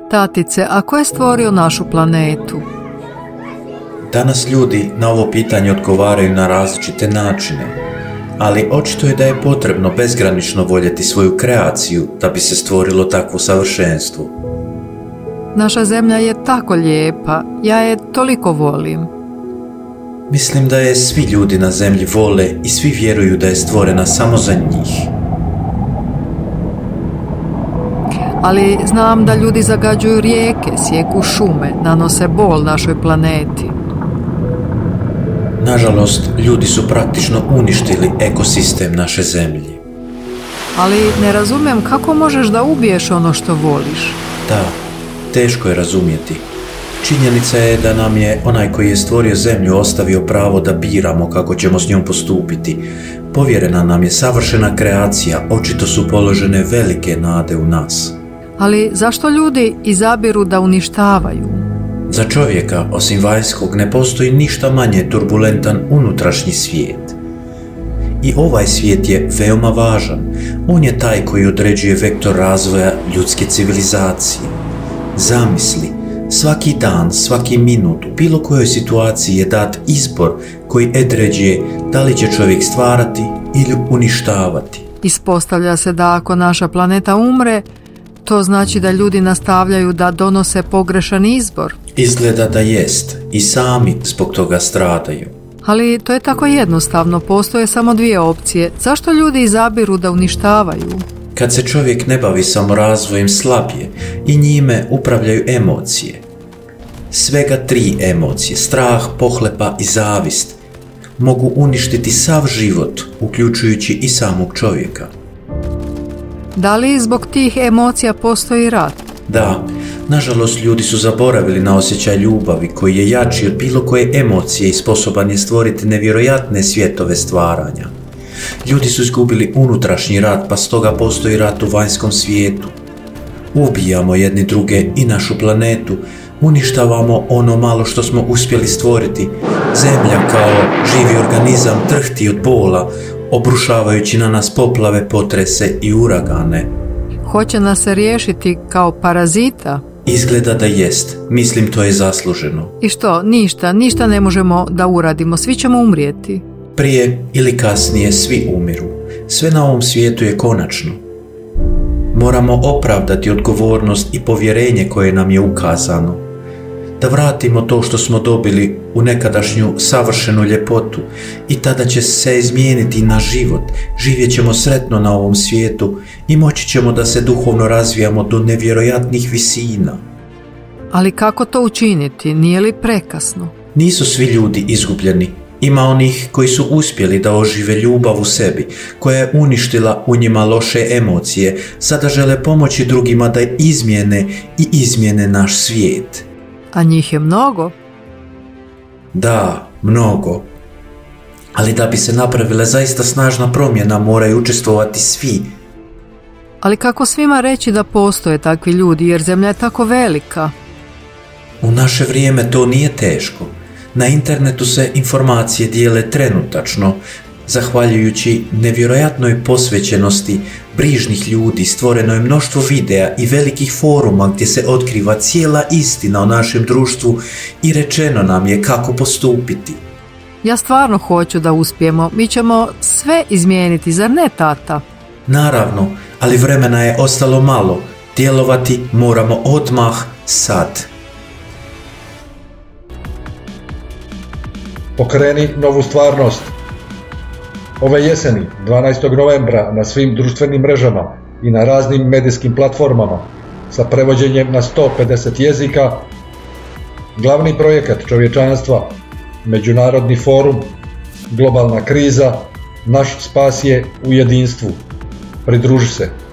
Tatice, a ko je stvorio našu planetu? Danas ljudi na ovo pitanje odgovaraju na različite načine, ali očito je da je potrebno bezgranično voljeti svoju kreaciju da bi se stvorilo takvo savršenstvo. Naša zemlja je tako lijepa, ja je toliko volim. Mislim da je svi ljudi na zemlji vole i svi vjeruju da je stvorena samo za njih. Ali znam da ljudi zagađuju rijeke, sijeku šume, nanose bol našoj planeti. Nažalost, ljudi su praktično uništili ekosistem naše zemlje. Ali ne razumijem kako možeš da ubiješ ono što voliš. Da, teško je razumjeti. Činjenica je da nam je onaj koji je stvorio zemlju ostavio pravo da biramo kako ćemo s njom postupiti. Povjerena nam je savršena kreacija, očito su položene velike nade u nas. Ali zašto ljudi izabiru da uništavaju? Za čovjeka, osim vanjskog, ne postoji ništa manje turbulentan unutrašnji svijet. I ovaj svijet je veoma važan. On je taj koji određuje vektor razvoja ljudske civilizacije. Zamisli, svaki dan, svaki minut, u bilo kojoj situaciji je dat izbor koji određuje da li će čovjek stvarati ili uništavati. Ispostavlja se da ako naša planeta umre, to znači da ljudi nastavljaju da donose pogrešan izbor. Izgleda da jest, i sami zbog toga stradaju. Ali to je tako jednostavno, postoje samo dvije opcije. Zašto ljudi izabiru da uništavaju? Kad se čovjek ne bavi samo razvojem slabije i njime upravljaju emocije. Svega 3 emocije, strah, pohlepa i zavist, mogu uništiti sav život, uključujući i samog čovjeka. Da li zbog tih emocija postoji rat? Da, nažalost ljudi su zaboravili na osjećaj ljubavi koji je jači od bilo koje emocije i sposoban je stvoriti nevjerojatne svjetove stvaranja. Ljudi su izgubili unutrašnji rat, pa stoga postoji rat u vanjskom svijetu. Ubijamo jedni druge i našu planetu, uništavamo ono malo što smo uspjeli stvoriti. Zemlja kao živi organizam trhti od bola, obrušavajući na nas poplave, potrese i uragane. Hoće nas se riješiti kao parazita? Izgleda da jest. Mislim to je zasluženo. I što? Ništa ne možemo da uradimo. Svi ćemo umrijeti. Prije ili kasnije svi umiru. Sve na ovom svijetu je konačno. Moramo opravdati odgovornost i povjerenje koje nam je ukazano. Da vratimo to što smo dobili u nekadašnju savršenu ljepotu i tada će se izmijeniti naš život. Živjet ćemo sretno na ovom svijetu i moći ćemo da se duhovno razvijamo do nevjerojatnih visina. Ali kako to učiniti? Nije li prekasno? Nisu svi ljudi izgubljeni. Ima onih koji su uspjeli da ožive ljubav u sebi, koja je uništila u njima loše emocije. Sada žele pomoći drugima da izmijene naš svijet. A njih je mnogo? Da, mnogo. Ali da bi se napravila zaista snažna promjena, moraju učestvovati svi. Ali kako svima reći da postoje takvi ljudi, jer zemlja je tako velika? U naše vrijeme to nije teško. Na internetu se informacije dijele trenutačno. Zahvaljujući nevjerojatnoj posvećenosti brižnih ljudi stvoreno je mnoštvo videa i velikih foruma gdje se otkriva cijela istina o našem društvu i rečeno nam je kako postupiti. Ja stvarno hoću da uspijemo. Mi ćemo sve izmijeniti, zar ne, tata? Naravno, ali vremena je ostalo malo. Djelovati moramo odmah, sad. Pokreni novu stvarnost. Ove jeseni, 12. novembra, na svim društvenim mrežama i na raznim medijskim platformama sa prevođenjem na 150 jezika, glavni projekat čovječanstva, međunarodni forum, globalna kriza, naš spas je u jedinstvu. Pridruži se.